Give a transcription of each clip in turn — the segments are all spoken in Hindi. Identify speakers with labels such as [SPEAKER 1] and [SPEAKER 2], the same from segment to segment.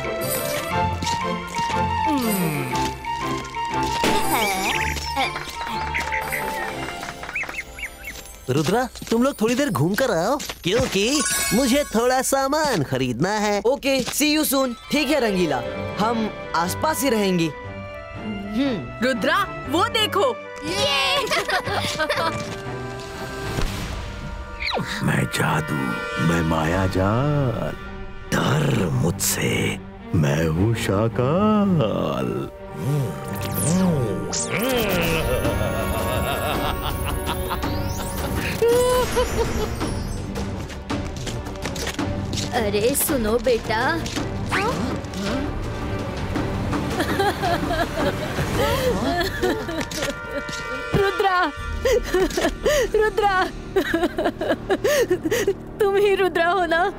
[SPEAKER 1] रुद्रा, तुम लोग थोड़ी देर घूम कर आओ, क्योंकि मुझे थोड़ा सामान खरीदना है।
[SPEAKER 2] Okay, see you soon. ठीक है रंगीला, हम आसपास ही रहेंगे।
[SPEAKER 3] रुद्रा, वो देखो।
[SPEAKER 4] मैं जादू, मैं माया जाल, डर मुझसे, मैं हूँ शाकाल।
[SPEAKER 5] अरे सुनो बेटा,
[SPEAKER 3] रुद्रा, रुद्रा, तुम ही रुद्रा हो ना?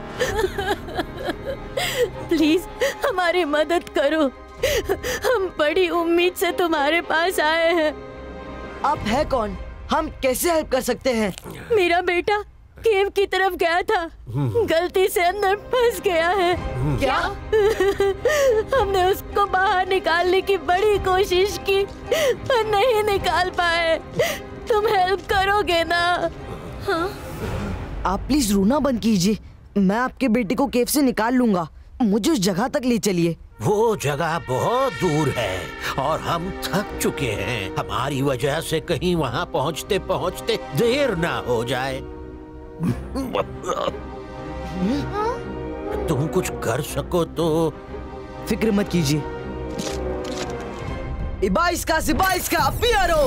[SPEAKER 3] प्लीज हमारी मदद करो, हम बड़ी उम्मीद से तुम्हारे पास आए हैं।
[SPEAKER 2] आप है कौन? हम कैसे हेल्प कर सकते हैं?
[SPEAKER 3] मेरा बेटा केव की तरफ गया था, गलती से अंदर फंस गया है।
[SPEAKER 2] क्या?
[SPEAKER 3] हमने उसको बाहर निकालने की बड़ी कोशिश की पर नहीं निकाल पाए। तुम हेल्प करोगे ना? हाँ?
[SPEAKER 2] आप प्लीज रोना बंद कीजिए, मैं आपके बेटे को केव से निकाल लूंगा। मुझे उस जगह तक ले चलिए।
[SPEAKER 6] वो जगह बहुत दूर है और हम थक चुके हैं। हमारी वजह से कहीं वहाँ पहुँचते पहुँचते देर ना हो जाए। तुम कुछ कर सको तो।
[SPEAKER 2] फिक्र मत कीजिए। इबाइस्का सिबाइस्का अपियारो।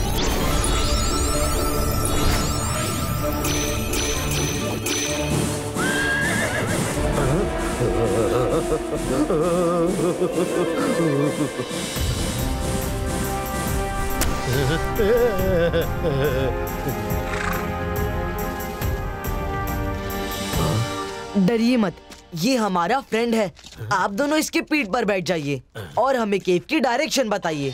[SPEAKER 2] डरिए मत, ये हमारा फ्रेंड है। आप दोनों इसके पीठ पर बैठ जाइए और हमें केव की डायरेक्शन बताइए।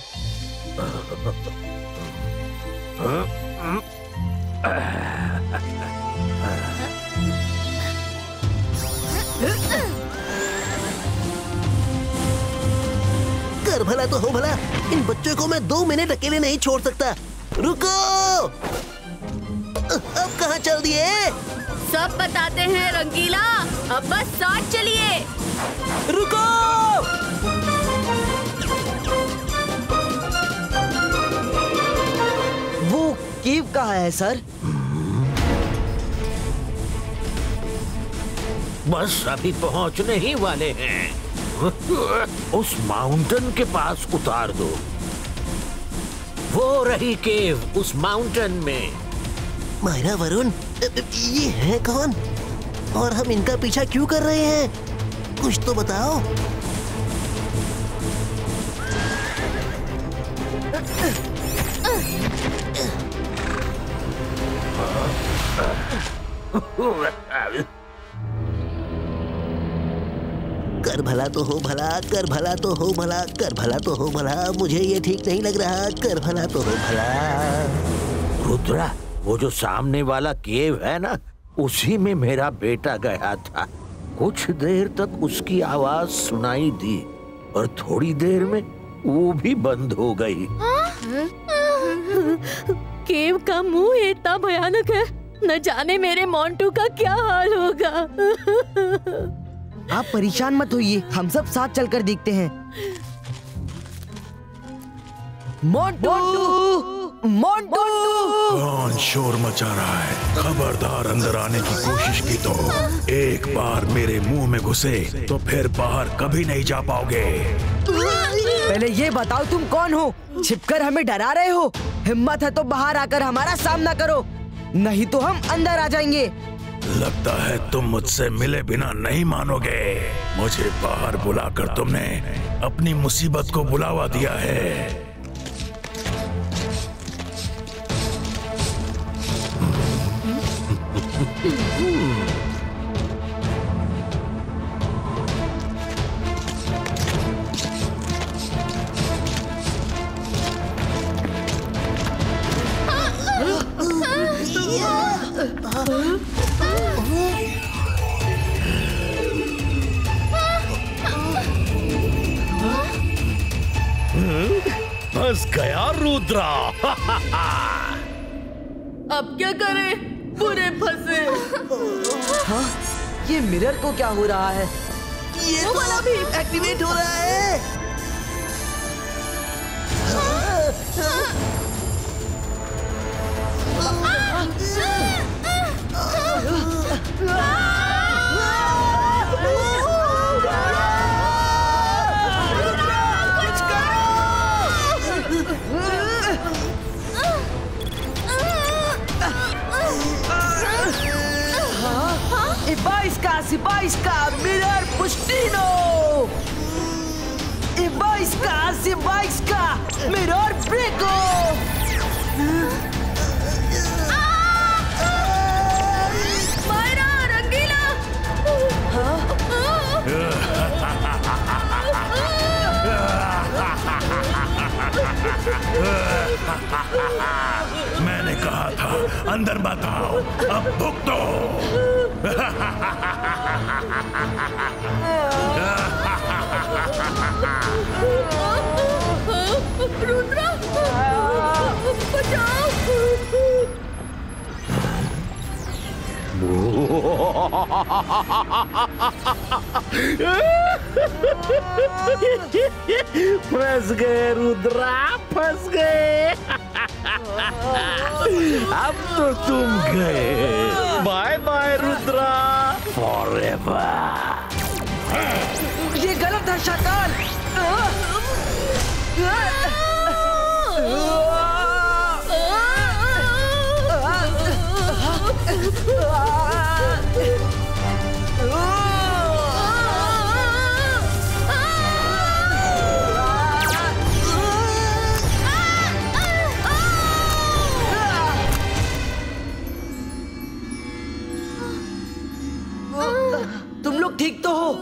[SPEAKER 1] कर भला तो हो भला, इन बच्चों को मैं 2 मिनट अकेले नहीं छोड़ सकता। रुको, अब कहाँ चल दिए?
[SPEAKER 5] सब बताते हैं रंगीला, अब बस साथ चलिए।
[SPEAKER 2] रुको! वो केव कहाँ है सर?
[SPEAKER 6] बस अभी पहुंचने ही वाले हैं। उस माउंटेन के पास उतार दो। वो रही केव उस माउंटेन में।
[SPEAKER 1] मायरा, वरुण, ये है कौन और हम इनका पीछा क्यों कर रहे हैं? कुछ तो बताओ। कर भला तो हो भला, कर भला तो हो भला, कर भला तो हो भला। मुझे ये ठीक नहीं लग रहा। कर भला तो हो भला।
[SPEAKER 6] रुद्रा, वो जो सामने वाला केव है ना, उसी में मेरा बेटा गया था। कुछ देर तक उसकी आवाज सुनाई दी और थोड़ी देर में वो भी बंद हो गई।
[SPEAKER 3] केव का मुंह इतना भयानक है, न जाने मेरे मोंटू का क्या हाल होगा।
[SPEAKER 2] आप परेशान मत होइए, हम सब साथ चलकर देखते हैं। मोंटू! मोंटू!
[SPEAKER 4] कौन शोर मचा रहा है? खबरदार, अंदर आने की कोशिश की तो एक बार मेरे मुंह में घुसे तो फिर बाहर कभी नहीं जा पाओगे।
[SPEAKER 2] पहले ये बताओ तुम कौन हो? छिपकर हमें डरा रहे हो? हिम्मत है तो बाहर आकर हमारा सामना करो, नहीं तो हम अंदर आ जाएंगे।
[SPEAKER 4] लगता है तुम मुझसे मिले बिना नहीं मानोगे। मुझे बाहर बुलाकर तुमने अपनी मुसीबत को बुलावा दिया है।
[SPEAKER 7] फंस गया रुद्रा।
[SPEAKER 3] अब क्या करें? पूरे फंसे।
[SPEAKER 2] हाँ, ये मिरर को क्या हो रहा है?
[SPEAKER 1] ये तो वाला भी एक्टिवेट हो रहा है।
[SPEAKER 2] Ibaiska, mirar Pustino! Ibaiska, mirar Brico!
[SPEAKER 5] Myra, रंगीला!
[SPEAKER 4] मैंने कहा था अंदर मत आओ, अब भुगतो।
[SPEAKER 5] रुद्रा, बचाओ!
[SPEAKER 6] फंस गए रुद्रा, फंस गए। अब तो तुम गए। Bye bye Rudra, forever.
[SPEAKER 2] ये गलत है शैतान। तुम लोग ठीक तो हो?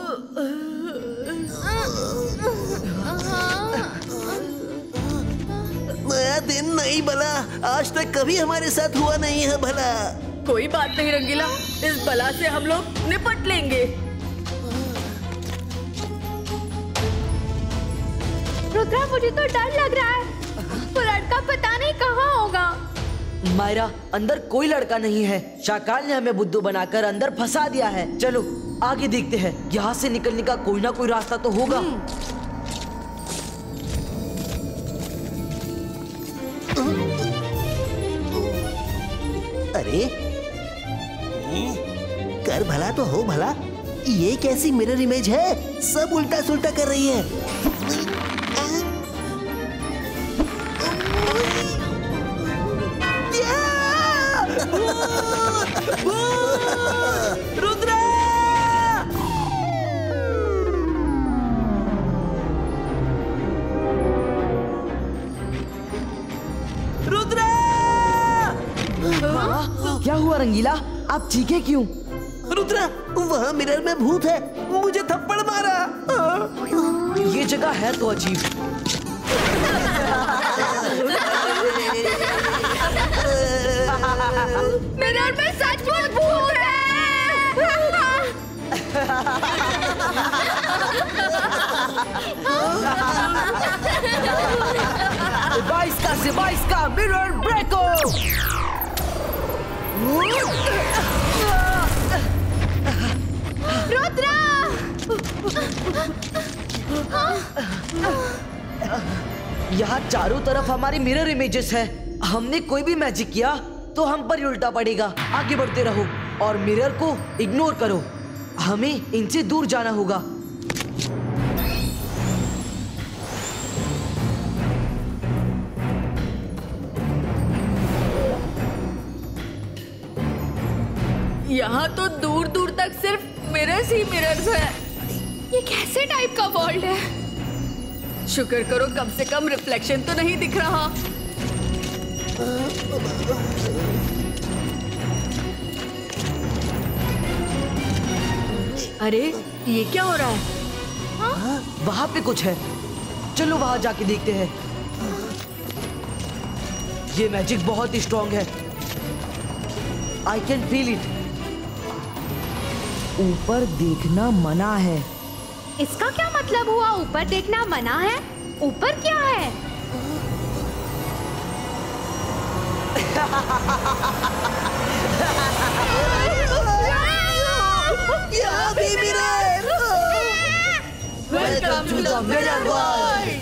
[SPEAKER 1] नया दिन नहीं भला, आज तक कभी हमारे साथ हुआ नहीं है भला।
[SPEAKER 3] कोई बात नहीं रंगीला, इस बला से हम लोग निपट लेंगे।
[SPEAKER 5] रुद्रा, मुझे तो डर लग रहा है। वो लड़का पता नहीं कहाँ होगा।
[SPEAKER 2] मायरा, अंदर कोई लड़का नहीं है। शाकाल ने हमें बुद्धू बनाकर अंदर फंसा दिया है। चलो आगे देखते हैं, यहाँ से निकलने का कोई ना कोई रास्ता तो होगा।
[SPEAKER 1] अरे कर भला तो हो भला, ये कैसी मिरर इमेज है? सब उल्टा सुल्टा कर रही है।
[SPEAKER 2] रुद्रा! रुद्रा! क्या हुआ रंगीला? आप चीखे क्यों?
[SPEAKER 1] रुद्रा, वहाँ मिरर में भूत है, मुझे थप्पड़ मारा।
[SPEAKER 2] ये जगह है तो अजीब।
[SPEAKER 5] मिरर में सचमुच भूत है।
[SPEAKER 2] Ibaiska, mirror breako!
[SPEAKER 5] रुद्रा!
[SPEAKER 2] यहाँ चारों तरफ हमारी मिरर इमेजेस है। हमने कोई भी मैजिक किया तो हम पर ही उल्टा पड़ेगा। आगे बढ़ते रहो और मिरर को इग्नोर करो। हमें इनसे दूर जाना होगा।
[SPEAKER 3] यहाँ तो दूर दूर तक सिर्फ मिरर्स ही मिरर्स है।
[SPEAKER 5] ये कैसे टाइप का वर्ल्ड है?
[SPEAKER 3] शुक्र करो कम से कम रिफ्लेक्शन तो नहीं दिख रहा। अरे ये क्या हो रहा है?
[SPEAKER 2] वहाँ पे कुछ है, चलो वहाँ जाके देखते हैं। ये मैजिक बहुत ही स्ट्रॉन्ग है। I can feel it. ऊपर देखना मना है।
[SPEAKER 5] इसका क्या मतलब हुआ? ऊपर देखना मना है? ऊपर क्या है?
[SPEAKER 1] यहाँ भी mirror.
[SPEAKER 2] Welcome to the mirror world.